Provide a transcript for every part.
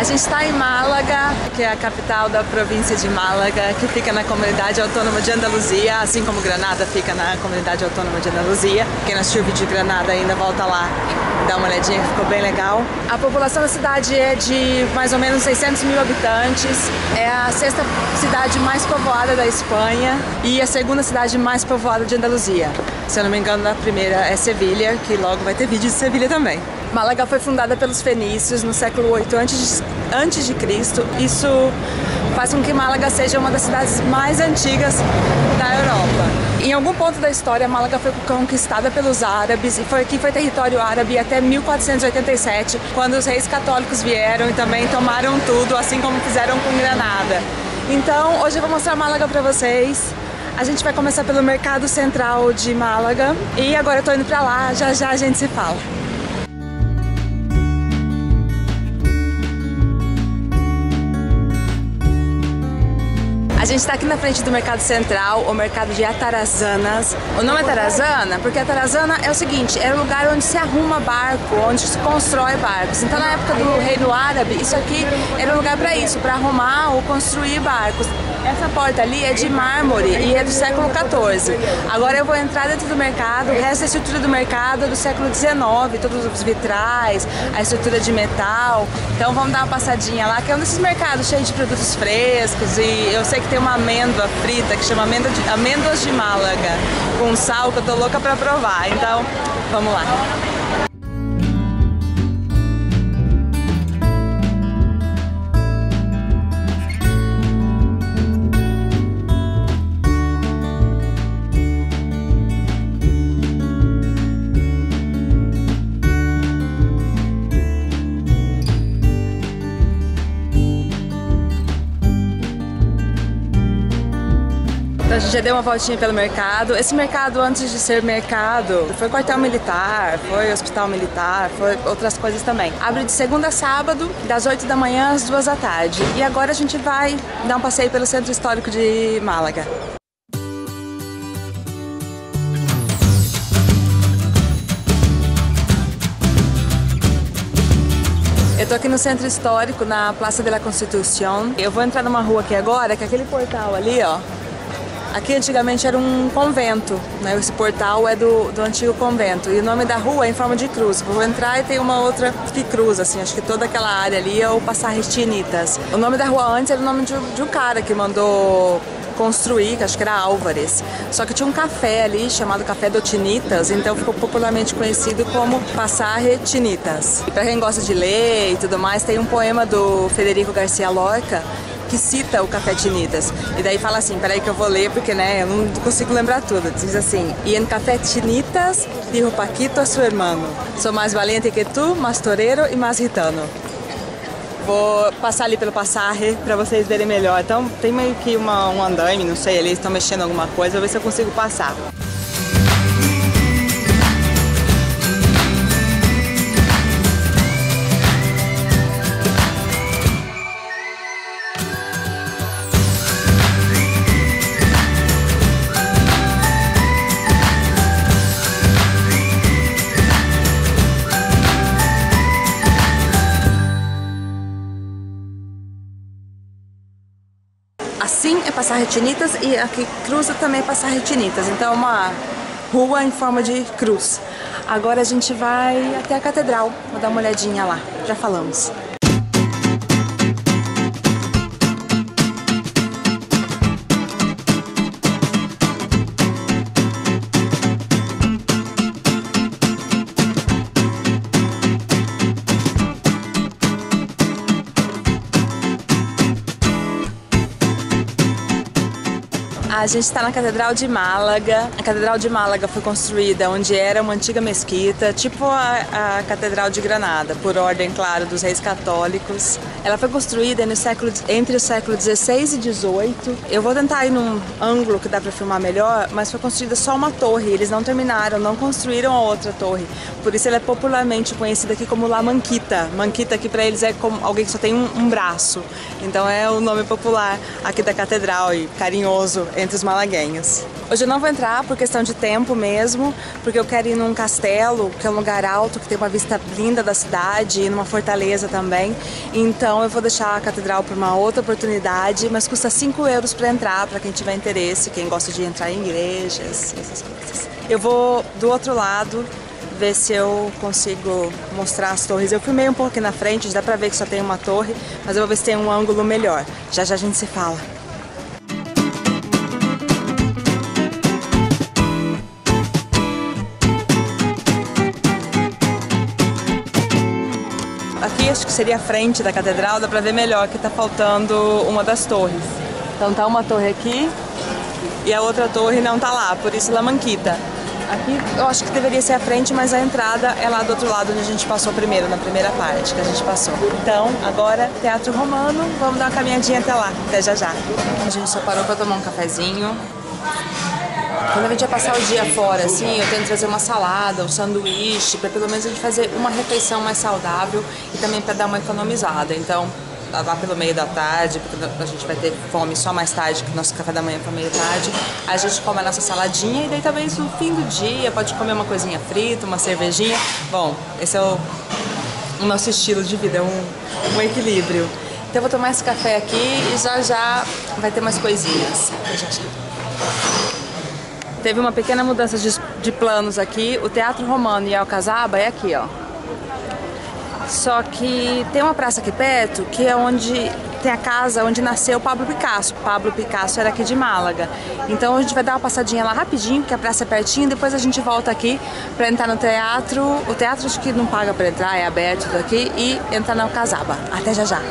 gente está em Málaga, que é a capital da província de Málaga, que fica na comunidade autônoma de Andaluzia, assim como Granada fica na comunidade autônoma de Andaluzia. Quem não assistiu o vídeo de Granada ainda volta lá, dá uma olhadinha, ficou bem legal. A população da cidade é de mais ou menos 600 mil habitantes, é a sexta cidade mais povoada da Espanha e a segunda cidade mais povoada de Andaluzia. Se eu não me engano, a primeira é Sevilha, que logo vai ter vídeo de Sevilha também. Málaga foi fundada pelos fenícios no século 8 antes de Cristo. Isso faz com que Málaga seja uma das cidades mais antigas da Europa. Em algum ponto da história, Málaga foi conquistada pelos árabes e foi território árabe até 1487, quando os reis católicos vieram e também tomaram tudo, assim como fizeram com Granada. Então, hoje eu vou mostrar Málaga pra vocês. A gente vai começar pelo Mercado Central de Málaga e agora eu tô indo pra lá, já já a gente se fala. A gente está aqui na frente do Mercado Central, o mercado de Atarazanas. O nome é Atarazana porque Atarazana é o seguinte, é o lugar onde se arruma barco, onde se constrói barcos. Então na época do Reino Árabe, isso aqui era um lugar para isso, para arrumar ou construir barcos. Essa porta ali é de mármore e é do século XIV. Agora eu vou entrar dentro do mercado, o resto da estrutura do mercado é do século XIX, todos os vitrais, a estrutura de metal. Então vamos dar uma passadinha lá, que é um desses mercados cheio de produtos frescos e eu sei que tem uma amêndoa frita que chama amêndoas de Málaga, com sal, que eu tô louca pra provar. Então, vamos lá. Então a gente já deu uma voltinha pelo mercado. Esse mercado, antes de ser mercado, foi quartel militar, foi hospital militar, foi outras coisas também. Abre de segunda a sábado, das 8 da manhã às 2 da tarde. E agora a gente vai dar um passeio pelo centro histórico de Málaga. Eu tô aqui no centro histórico, na Praça de la Constitución. Eu vou entrar numa rua aqui agora, que é aquele portal ali, ó. Aqui antigamente era um convento, né? Esse portal é do antigo convento e o nome da rua é em forma de cruz. Vou entrar e tem uma outra que cruza, assim, acho que toda aquela área ali é o Passajes Chinitas. O nome da rua antes era o nome de um cara que mandou construir, que acho que era Álvares. Só que tinha um café ali chamado Café do Chinitas, então ficou popularmente conhecido como Passajes Chinitas. E para quem gosta de ler e tudo mais, tem um poema do Federico García Lorca que cita o Café Chinitas. E daí fala assim, peraí que eu vou ler porque, né, eu não consigo lembrar tudo. Diz assim: "Y en Café Chinitas dijo Paquito a su hermano, sou mais valente que tu, mais torero e mais gitano." Vou passar ali pelo Passaje para vocês verem melhor. Então tem meio que um andaime, não sei, eles estão mexendo alguma coisa, vou ver se eu consigo passar. Assim é Passajes Chinitas e aqui cruza também Passajes Chinitas, então é uma rua em forma de cruz. Agora a gente vai até a catedral, vou dar uma olhadinha lá, já falamos. A gente está na Catedral de Málaga. A Catedral de Málaga foi construída onde era uma antiga mesquita, tipo a Catedral de Granada, por ordem, claro, dos reis católicos. Ela foi construída entre o século XVI e XVIII. Eu vou tentar ir num ângulo que dá para filmar melhor, mas foi construída só uma torre. Eles não terminaram, não construíram a outra torre. Por isso ela é popularmente conhecida aqui como La Manquita. Manquita aqui para eles é como alguém que só tem um braço. Então é o nome popular aqui da catedral e carinhoso entre entre os malaguenhos. Hoje eu não vou entrar por questão de tempo mesmo, porque eu quero ir num castelo, que é um lugar alto, que tem uma vista linda da cidade, e numa fortaleza também. Então eu vou deixar a catedral para uma outra oportunidade, mas custa 5 euros para entrar, para quem tiver interesse, quem gosta de entrar em igrejas, essas coisas. Eu vou do outro lado ver se eu consigo mostrar as torres. Eu filmei um pouco aqui na frente, dá pra ver que só tem uma torre, mas eu vou ver se tem um ângulo melhor. Já já a gente se fala. Aqui acho que seria a frente da catedral, dá pra ver melhor que tá faltando uma das torres. Então tá uma torre aqui e a outra torre não tá lá, por isso La Manquita. Aqui eu acho que deveria ser a frente, mas a entrada é lá do outro lado onde a gente passou primeiro, na primeira parte que a gente passou. Então, agora, Teatro Romano, vamos dar uma caminhadinha até lá, até já já. A gente só parou pra tomar um cafezinho. Quando a gente vai passar o dia fora, assim, eu tento trazer uma salada, um sanduíche, pra pelo menos a gente fazer uma refeição mais saudável e também pra dar uma economizada. Então, lá pelo meio da tarde, porque a gente vai ter fome só mais tarde, que o nosso café da manhã foi meio tarde. A gente come a nossa saladinha e daí talvez no fim do dia pode comer uma coisinha frita, uma cervejinha. Bom, esse é o nosso estilo de vida, um equilíbrio. Então eu vou tomar esse café aqui e já já vai ter mais coisinhas. Já já. Teve uma pequena mudança de planos aqui. O Teatro Romano e Alcazaba é aqui, ó. Só que tem uma praça aqui perto, que é onde tem a casa onde nasceu Pablo Picasso. Pablo Picasso era aqui de Málaga. Então a gente vai dar uma passadinha lá rapidinho, porque a praça é pertinho, depois a gente volta aqui pra entrar no teatro. O teatro acho que não paga pra entrar, é aberto tudo aqui, e entrar na Alcazaba. Até já já!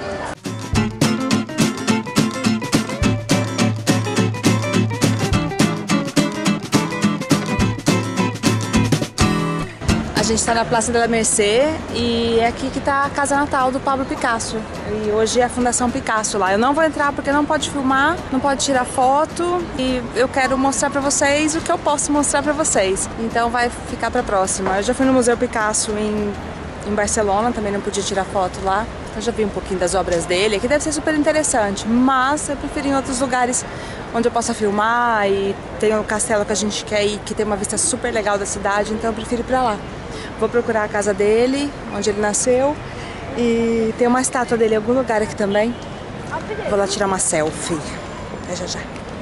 A gente está na Praça da Mercê e é aqui que está a casa natal do Pablo Picasso. E hoje é a Fundação Picasso lá. Eu não vou entrar porque não pode filmar, não pode tirar foto e eu quero mostrar para vocês o que eu posso mostrar para vocês. Então vai ficar para a próxima. Eu já fui no Museu Picasso em Barcelona, também não podia tirar foto lá. Eu já vi um pouquinho das obras dele, aqui deve ser super interessante, mas eu prefiro ir em outros lugares onde eu possa filmar e tem o castelo que a gente quer ir, que tem uma vista super legal da cidade, então eu prefiro ir para lá. Vou procurar a casa dele, onde ele nasceu, e tem uma estátua dele em algum lugar aqui também. Vou lá tirar uma selfie. Até já já.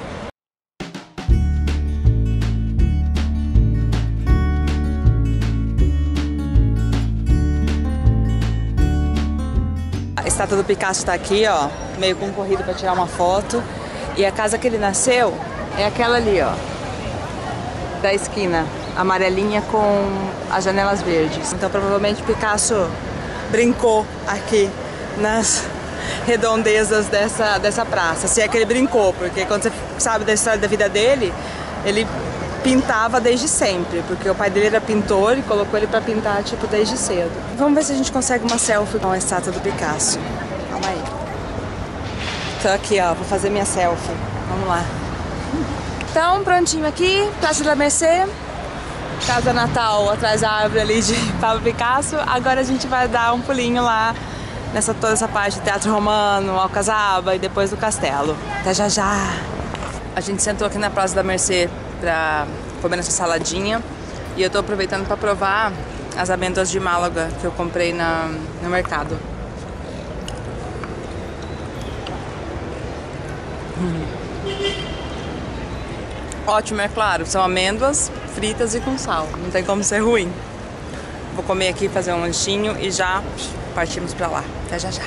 A estátua do Picasso está aqui, ó, meio concorrido para tirar uma foto. E a casa que ele nasceu é aquela ali, ó, da esquina, amarelinha com as janelas verdes. Então provavelmente Picasso brincou aqui nas redondezas dessa praça, se é que ele brincou, porque quando você sabe da história da vida dele, ele pintava desde sempre, porque o pai dele era pintor e colocou ele para pintar tipo desde cedo. Vamos ver se a gente consegue uma selfie com a estátua do Picasso. Calma aí. Tô aqui, ó, vou fazer minha selfie. Vamos lá. Então, prontinho aqui, Praça da Mercê, casa natal atrás da árvore ali de Pablo Picasso. Agora a gente vai dar um pulinho lá toda essa parte do Teatro Romano, Alcazaba e depois do Castelo. Até já já! A gente sentou aqui na Praça da Mercê pra comer nessa saladinha e eu tô aproveitando pra provar as amêndoas de Málaga que eu comprei no mercado. Ótimo, é claro, são amêndoas fritas e com sal, não tem como ser ruim. Vou comer aqui, fazer um lanchinho e já partimos pra lá. Até já já.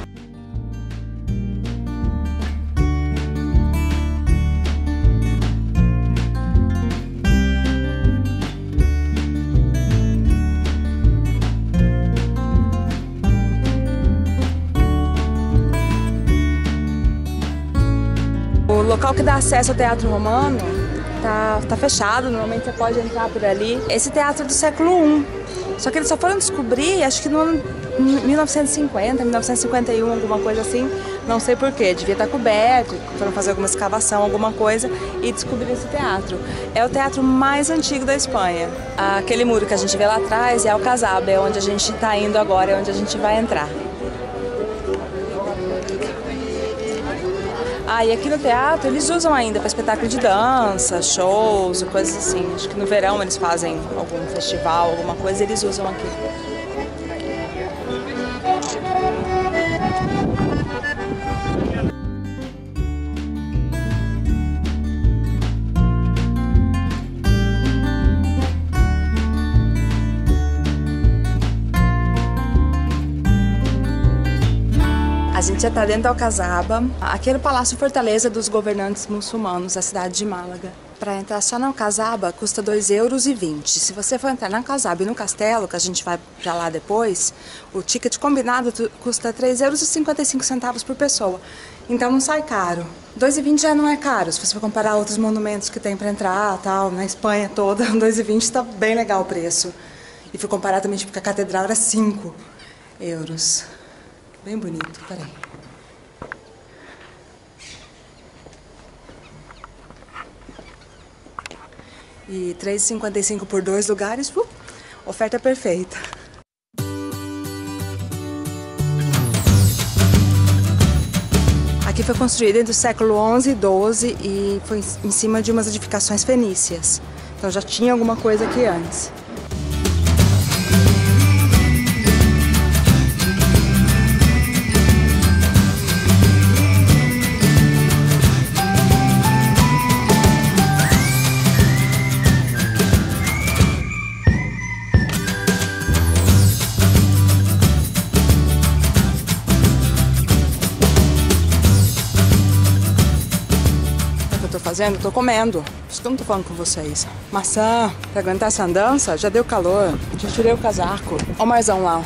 O local que dá acesso ao Teatro Romano tá fechado, normalmente você pode entrar por ali. Esse teatro é do século I, só que eles só foram descobrir, acho que no ano 1950, 1951, alguma coisa assim, não sei porquê, devia estar coberto, foram fazer alguma escavação, alguma coisa, e descobriram esse teatro. É o teatro mais antigo da Espanha. Aquele muro que a gente vê lá atrás é Alcazaba, é onde a gente está indo agora, é onde a gente vai entrar. Ah, e aqui no teatro eles usam ainda para espetáculo de dança, shows, coisas assim. Acho que no verão eles fazem algum festival, alguma coisa, eles usam aqui. A gente já está dentro da Alcazaba. Aqui é o Palácio Fortaleza dos governantes muçulmanos da cidade de Málaga. Para entrar só na Alcazaba custa 2,20 €. Se você for entrar na Alcazaba e no Castelo, que a gente vai para lá depois, o ticket combinado custa 3,55 € por pessoa. Então não sai caro. 2,20 € já não é caro, se você for comparar outros monumentos que tem para entrar, tal, na Espanha toda, 2,20 € está bem legal o preço. E fui comparar também, tipo, que a catedral era 5 €. Bem bonito, peraí. E 3,55 € por 2 lugares, oferta perfeita. Aqui foi construído entre o século XI e XII e foi em cima de umas edificações fenícias. Então já tinha alguma coisa aqui antes. Fazendo, tô comendo. Por isso que eu não tô falando com vocês. Maçã, pra aguentar essa andança, já deu calor. Já tirei o casaco. Ó o marzão lá.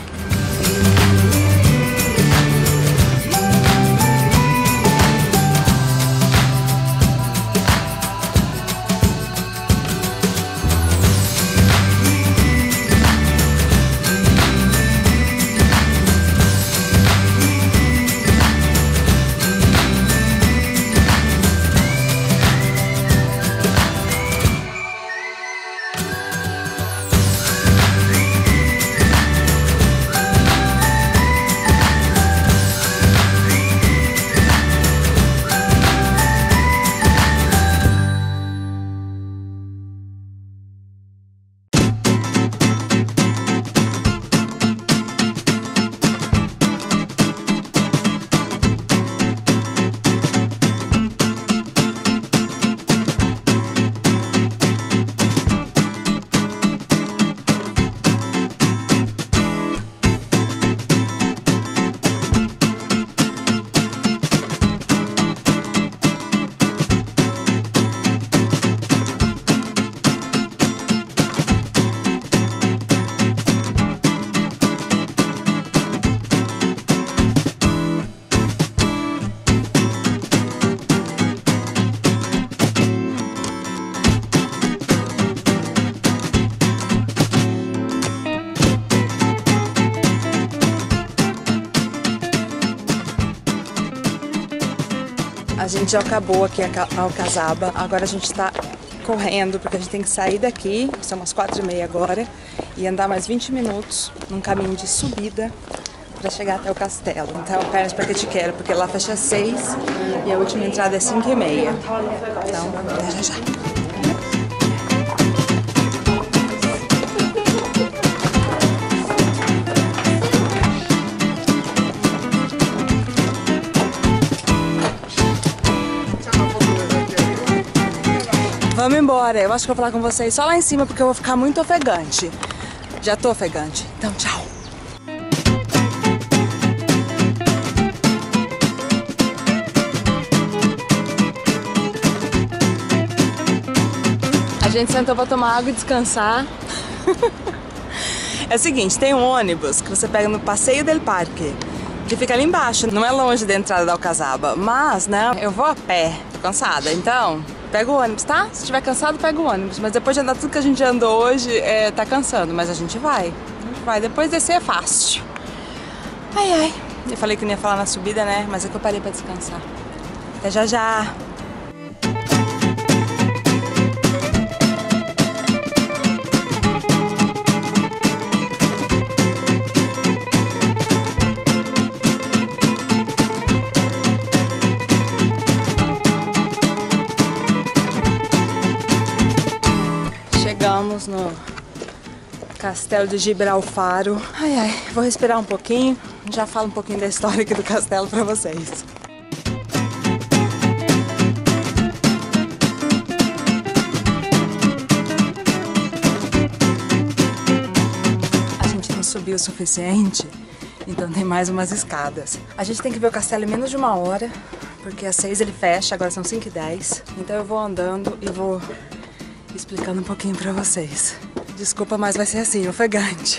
A gente já acabou aqui a Alcazaba, agora a gente está correndo porque a gente tem que sair daqui, são umas 4h30 agora, e andar mais 20 minutos num caminho de subida para chegar até o castelo. Então, pernas para que te quero, porque lá fecha às 6 e a última entrada é 5h30. Então, até já já. Vamos embora, eu acho que eu vou falar com vocês só lá em cima porque eu vou ficar muito ofegante. Já tô ofegante, então tchau. A gente sentou pra tomar água e descansar. É o seguinte, tem um ônibus que você pega no Passeio del Parque, que fica ali embaixo, não é longe da entrada da Alcazaba, mas, né, eu vou a pé, tô cansada, então pega o ônibus, tá? Se estiver cansado, pega o ônibus, mas depois de andar tudo que a gente andou hoje, tá cansando, mas a gente vai, depois descer é fácil. Ai, ai, eu falei que não ia falar na subida, né, mas é que eu parei pra descansar. Até já já! Chegamos no Castelo de Gibralfaro. Ai, ai, vou respirar um pouquinho, já falo um pouquinho da história aqui do castelo pra vocês. A gente não subiu o suficiente, então tem mais umas escadas. A gente tem que ver o castelo em menos de 1 hora, porque às 6 ele fecha, agora são 5h10. Então eu vou andando e vou explicando um pouquinho pra vocês. Desculpa, mas vai ser assim, ofegante.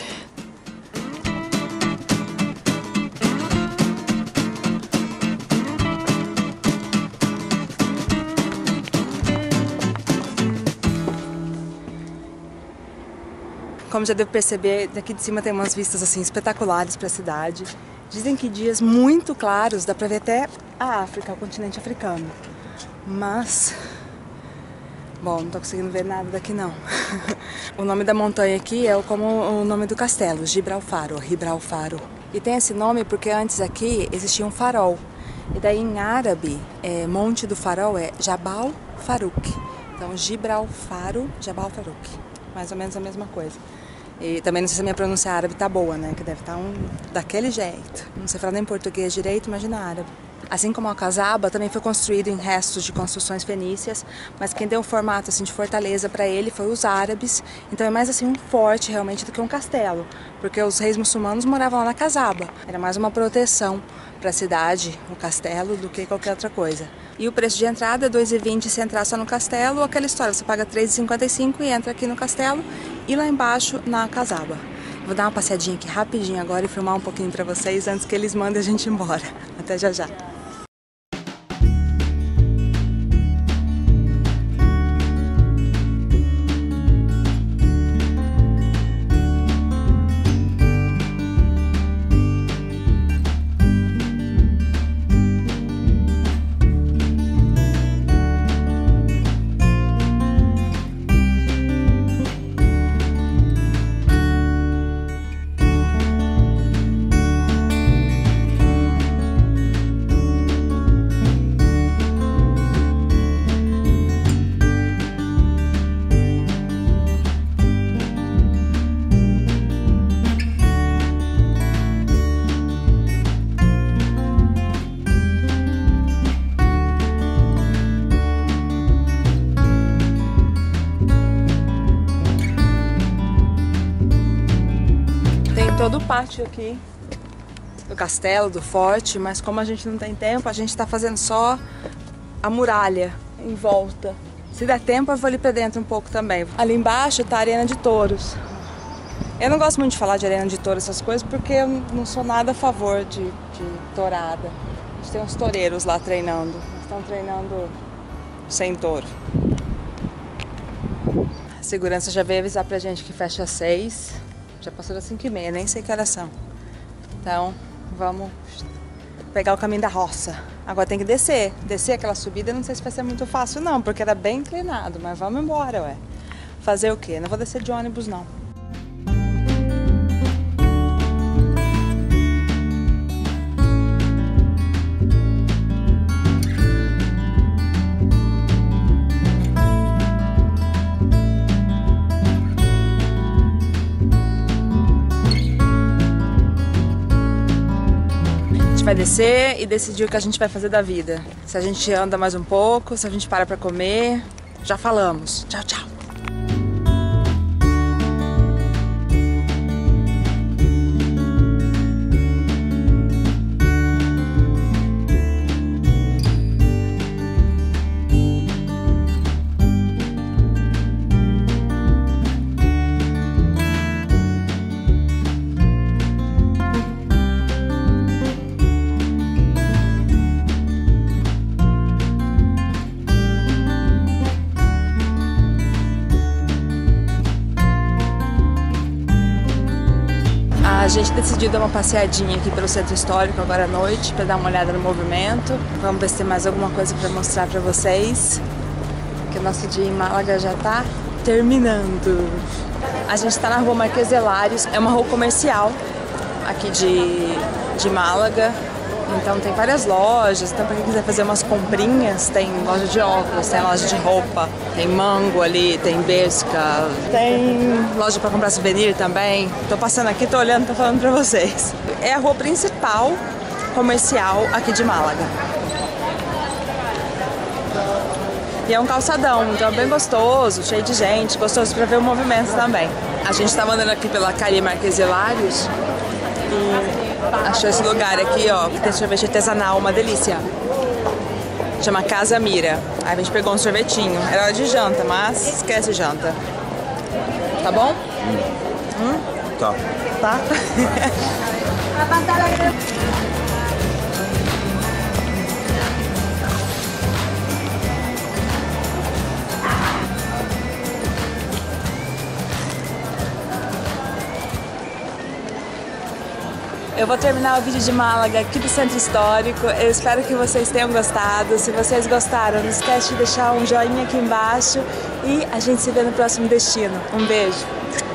Como já deu pra perceber, daqui de cima tem umas vistas assim espetaculares para a cidade. Dizem que dias muito claros dá pra ver até a África, o continente africano. Mas, bom, não tô conseguindo ver nada daqui não. O nome da montanha aqui é como o nome do castelo, Gibralfaro, Gibralfaro. E tem esse nome porque antes aqui existia um farol. E daí em árabe, Monte do Farol é Jabal Farouk. Então Gibralfaro, Jabal Farouk. Mais ou menos a mesma coisa. E também não sei se a minha pronúncia árabe tá boa, né? Que deve estar daquele jeito. Não sei falar nem português direito, imagina árabe. Assim como Alcazaba, também foi construído em restos de construções fenícias, mas quem deu um formato assim de fortaleza para ele foi os árabes. Então é mais assim um forte realmente do que um castelo, porque os reis muçulmanos moravam lá na Casaba. Era mais uma proteção para a cidade, o castelo, do que qualquer outra coisa. E o preço de entrada é R$2,20 se entrar só no castelo, ou aquela história, você paga R$3,55 e entra aqui no castelo e lá embaixo na Casaba. Vou dar uma passeadinha aqui rapidinho agora e filmar um pouquinho para vocês antes que eles mandem a gente embora. Até já já. Todo o pátio aqui do castelo, do forte, mas como a gente não tem tempo, a gente tá fazendo só a muralha em volta. Se der tempo, eu vou ali pra dentro um pouco também. Ali embaixo tá a arena de touros. Eu não gosto muito de falar de arena de touros, essas coisas, porque eu não sou nada a favor de tourada. A gente tem uns toureiros lá treinando. Eles estão treinando sem touro. A segurança já veio avisar pra gente que fecha às 6. Já passou das 5h30, nem sei que horas são. Então, vamos pegar o caminho da roça. Agora tem que descer. Descer aquela subida, não sei se vai ser muito fácil não, porque era bem inclinado. Mas vamos embora, ué. Fazer o quê? Não vou descer de ônibus, não. Vai descer e decidir o que a gente vai fazer da vida. Se a gente anda mais um pouco, se a gente para pra comer. Já falamos. Tchau, tchau. A gente decidiu dar uma passeadinha aqui pelo centro histórico agora à noite para dar uma olhada no movimento. Vamos ver se tem mais alguma coisa para mostrar para vocês. Que o nosso dia em Málaga já está terminando. A gente está na rua Marquês de Hilários, é uma rua comercial aqui de Málaga. Então tem várias lojas, então para quem quiser fazer umas comprinhas, tem loja de óculos, tem loja de roupa, tem Mango ali, tem Bershka, tem loja para comprar souvenir também. Tô passando aqui, tô olhando, tô falando pra vocês. É a rua principal comercial aqui de Málaga. E é um calçadão, então é bem gostoso, cheio de gente, gostoso pra ver o movimento também. A gente tava andando aqui pela Calle Marquês de Hilários e achou esse lugar aqui, ó, que tem sorvete artesanal, uma delícia. Chama Casa Mira. Aí a gente pegou um sorvetinho. Era hora de janta, mas esquece janta. Tá bom? Tá. Tá? Eu vou terminar o vídeo de Málaga aqui do Centro Histórico. Eu espero que vocês tenham gostado. Se vocês gostaram, não esquece de deixar um joinha aqui embaixo e a gente se vê no próximo destino. Um beijo!